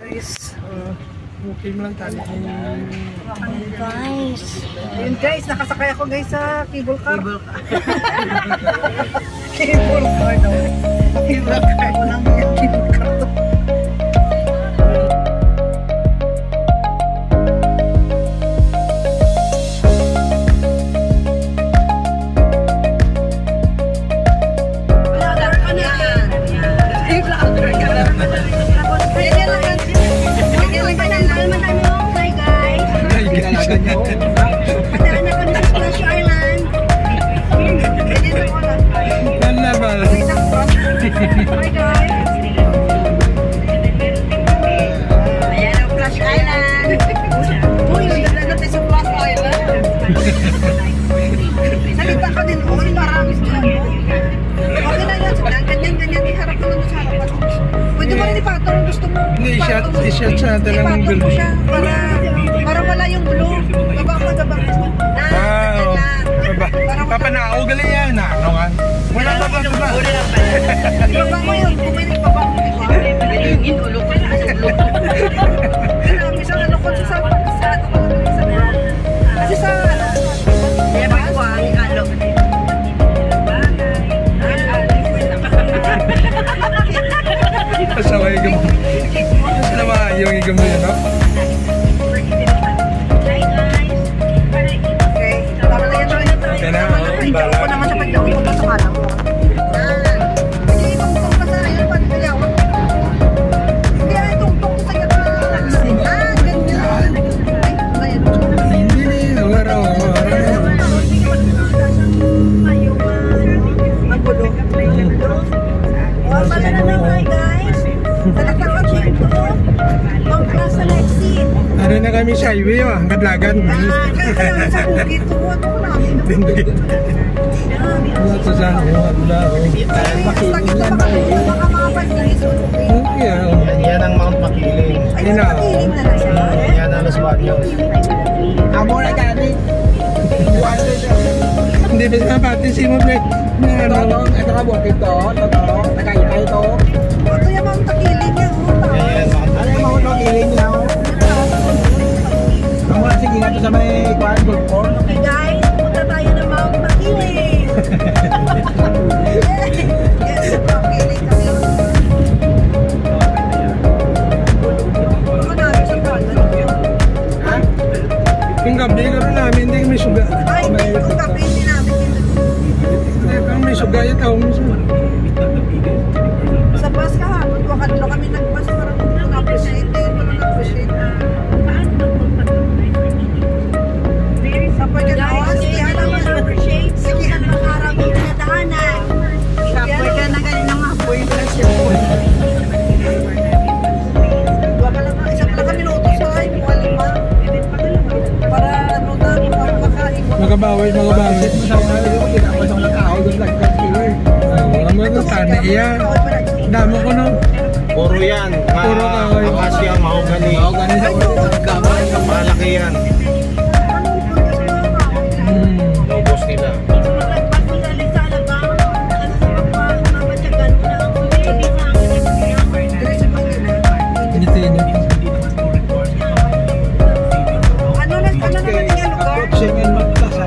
guys. Okay lang tayo. Guys. Ayun guys, nakasakay ako guys sa cable car. Cable car daw. Cable car. Walang cable car to. Hi guys! Ayan ang Flash Island! Uy, nagdala natin sa Flash Island! Salita ka din, uy, marami sila. Okay lang yan, ganyan, iharap naman sa harapan. Pwede mo rin ipatong gusto mo. Hindi, i-shot sa talagang ipatong ko siya para wala yung blue. Gabang. Wow! Papanao, galing yan. Ano nga? Wala ba? Ibaba mo yun, kuminig pa ba? Yung inulog ko na, inulog ko. Grabe siya, ano ko sa kasi sa kaya ba ko ang alog. Pasaway igam. Sila ba yung igam na yun, no? Okay na, Daw ko naman sa pagdaw ko sa kanan mo. Hindi tungtong ka sa ayun, pati niya ako. Hindi ay tungtong ko sa iyo. Ganyan. Hindi, wala. Magulo. Wala na naman guys. Talagang ako dito. Ang Plaza Lexi. Ano na kami sa highway, ang kadlagan. Kaya sa bukit ko ito namin. Ito sa wala. Yan ang Mount Makiling. Yan ang Los Baños. Amo na gani. Hindi ba sa pati si mo, Blake? Ito ka buhat ito. Nakaita ito. Ito yung mga takiling niya. Ano yung mga takiling niya? Amo na sige nga ito sa may Kuan Gulpor. Okay guys, punta tayo ng Mount Makiling. Yes, Makiling kami. Marami sa kanan. Ha? Yung gabi ka rin namin, hindi kami suga. Ay, hindi ko kape, hindi namin. Kung may suga yung tao mo siya. Sa bus kahapon, wakadlo kami nag-bus. Parang na-appreciate. Hindi ko na-appreciate. Kapag gano'n, sige naman appreciate. Sige, ang araw yung nadahanan. Kapag ka na ganyan ng apoy na siya. Isa pala kami minuto sa ay, buwan lima. Para ano na, makain. Magabawi. Kita ko sa tao doon like that here. Ano ito, tani yan. Damo ko no. Puro yan. Puro kahoy. Akasya, mahogani. Mahogani sa gamay. Malaki yan. Lobos nila. Init. Ano naman yung lugar? Singen magplaza.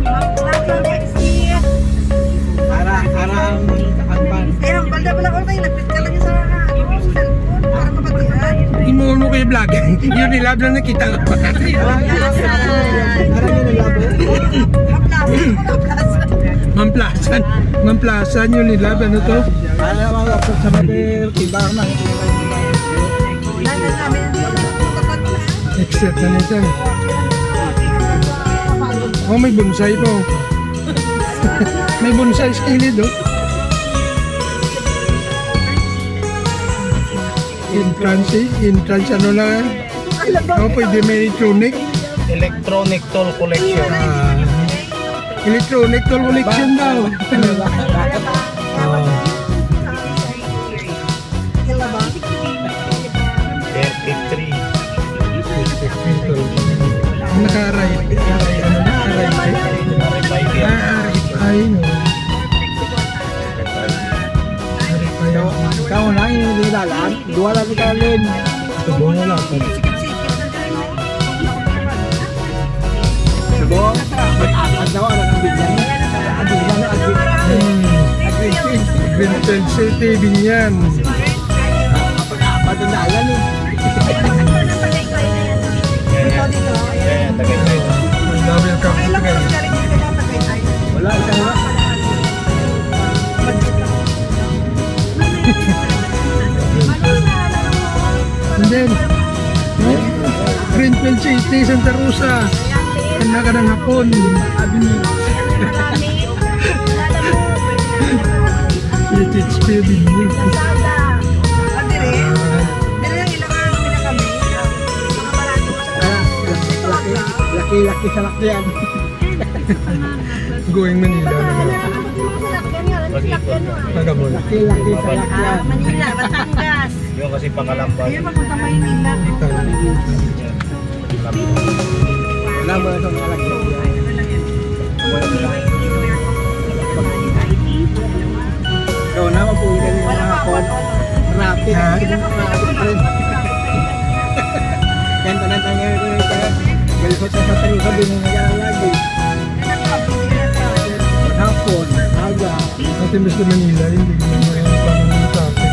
Ara ang kakanban. Eh, ang balda-balda ko tayo, lapit ka lang sa cellphone para mapatihan. Imuha mo kayo vlog. Yun nilab lang nakita ko. Ara yun ang labo. Mamplasan yun nilab. Ano to? Ano mga kapag sa mabel, ibang na. Except na nito. Oh, may bonsai po. May bonsai sa kilid, oh. Entrance ano lang. Oh, pwede may electronic. Electronic toll collection. Electronic toll collection daw. Oh. 33. Naka-aray. Aray. Kau na yung nilalaan, dua lagi kalin. Subong wala pa. Sikip-sikip na dyan, no? Subong. At daw ang bigyan. Ang bigyan na Vintage City, Binyan. Patunayan eh. Dito, dito. Yan, Tagaytay. Welcome to Okay lang, Tagaytay. galing dito na Tagaytay. Wala, isang nga. And then, Greenfield City, Santa Rosa. Kanda ka ng hapon. Vintage City, Binyan. Ah, dire? Dire lang ilangan kami na kami. Mga barato ko sa Laki-laki sa lakyan. Going Manila. Nagabol. Laki-laki sa lakyan. Manila, Batangas. Yung kasi pakalampas. Ayun, papunta Maynila. Wala mo na itong mga lakyan. Ikaw na, mapuwinan yung mga hapon. Rapid. Ha? Yan, tanang-tangan ngayon kayo. Galikot sa sasari ka, binungayan lagi. Hapon, aga. At imbes na Manila, hindi ko naman yung panang traffic.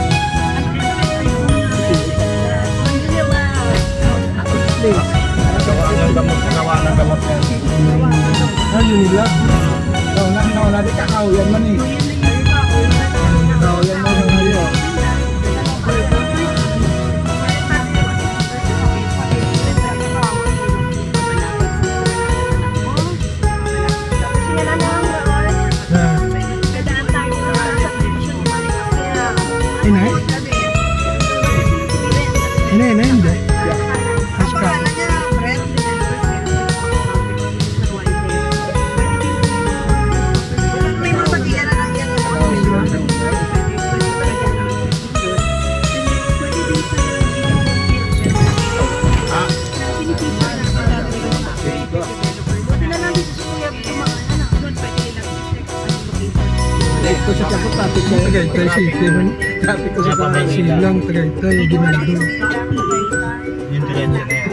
Please. Nawa ng gamot yan. Ayun nila. Wala di kakauyan man eh. Kakauyan man yung ngayon. Inay? Inay, hindi. Aska. Ito sa kapot traffic ko. Tagaytay City man. Traffic ko sa kapot. Silang, Tagaytay, Ginaldo. Yung diretso na yan.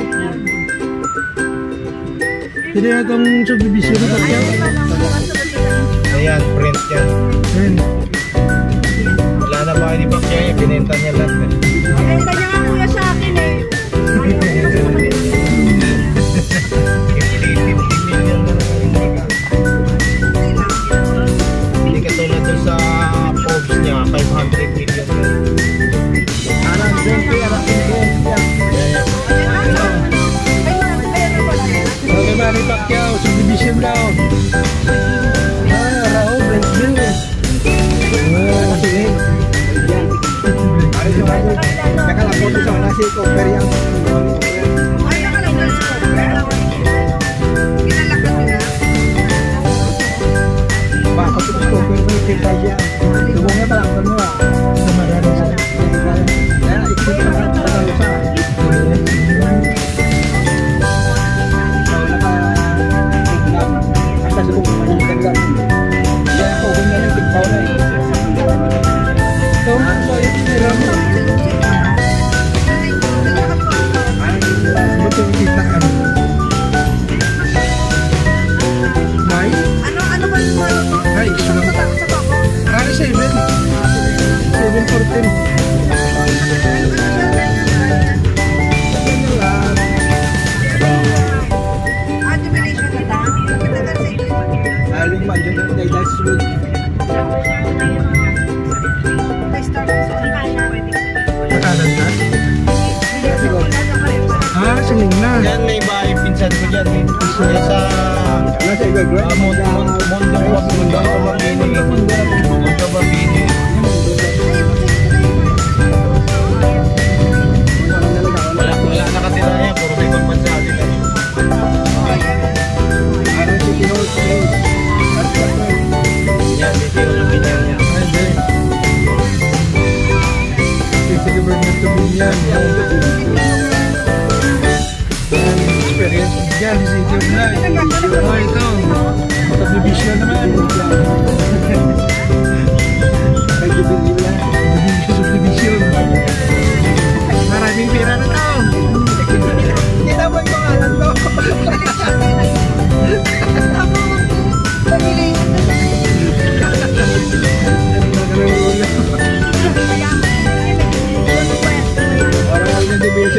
Hindi na itong subdivision na bakyaw. Ayan, print yan. Ayun. Wala na ba ni Pacquiao, binenta niya lahat. Kanya nga kuya sa akin eh. 50 million na lang yung mega. Hindi katulad doon sa Forbes niya, 500 million. Arang Zempi, Arang Zempi. Okay, Manny Pacquiao, subdivision daw. Raul, Brentville. Nakalapot sa nasi ko, pero yung Ay, nakalagay sa Kinalakad nila. bako sa ko, pero may kita siya. Tumungin pa lang sa mga. Sa maraming sa Kaya, ikot na lang sa sa. Hasta subong pa yung ganda. Kaya ako, ganyan yung tigpaw na eh. ito. So, yung tira mo. Ito yung kitaan. May? Ano ba yung ano to? Ay, iso lang. Sa bako? 7. 714. Jubilation na ta? Matagal sa inyo. Aling man dyan na dahil sunod. May start sa Makalan ka? Ah, singin na. Yan, may bahay pinsan ko dyan eh. Kaya sa Nasa iba-grad. Mondo Babini. Wala nakatira yan, puro may pagpansali na yun. Araw si Tinoy. Yan, may tiro ng binyan niya. Ay, hindi. City Government to Binyan. Experience dyan, City of Life. Oh, ito. Subdivision naman. Subdivision. Maraming pera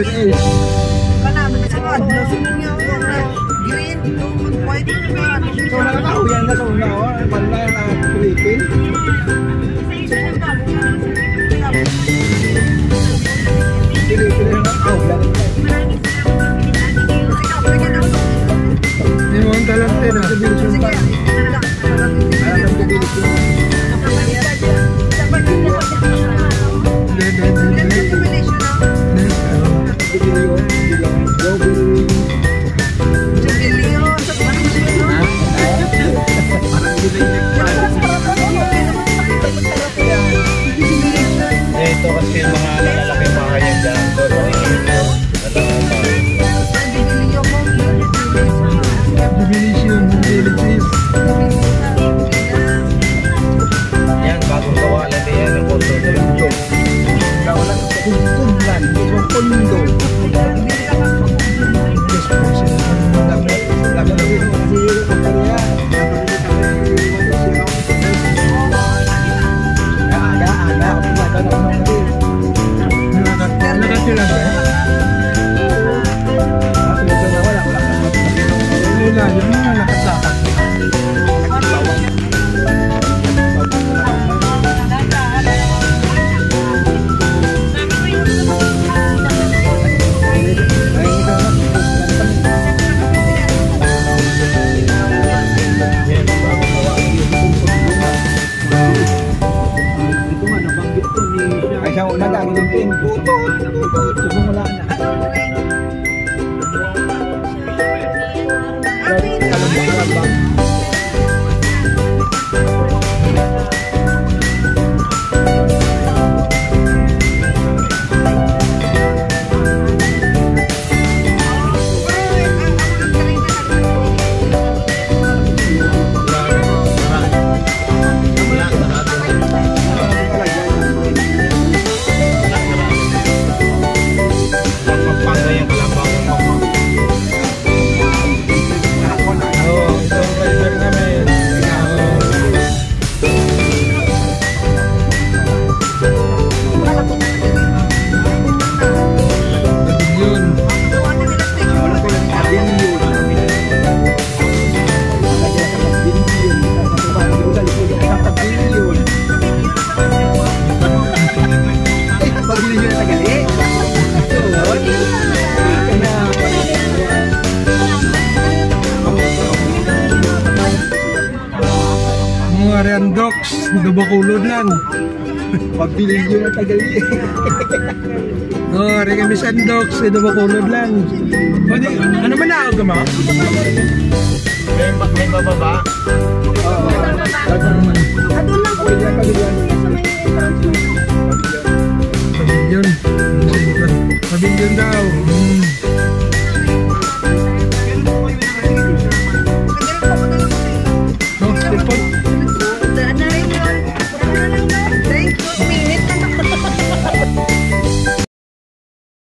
is. Kanado na sa adlo. Sunya ko na green, white, So, nakakahuyan na sa una, oh. Pala na Pilipin. Pilipin na nakahuyan. Hindi mo ang talante na. Sa Bilson pa. Alam ng Bilson. Ito kasi yung mga malalaking bahayan dyan. Division, Philippines. Yan, bagong gawa lang din yan ng kondo. Kawalan sa kungkunlan. Sa kondo. Yes, person. Lagi na rin ang zero ng kanya. Aga. Nakatira ba? Wala, yung mga nakasakat. Ay, siya una gagawin din. Tutut. Wala na. Docs, dubakulod lang. Pagbilin yun ang tagali. Oh, rin kami sandoks, dubakulod lang. O di, ano ba naog ka mo? May bababa? Oo,